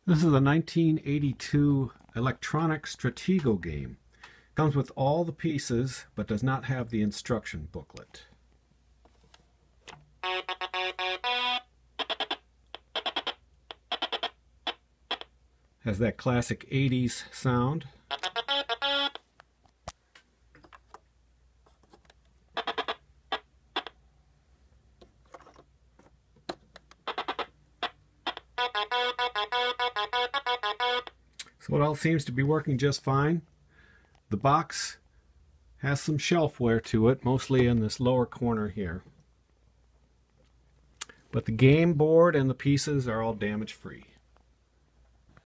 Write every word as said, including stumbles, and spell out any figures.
This is a nineteen eighty-two electronic Stratego game. Comes with all the pieces, but does not have the instruction booklet. Has that classic eighties sound. So it all seems to be working just fine. The box has some shelfware to it, mostly in this lower corner here. But the game board and the pieces are all damage free.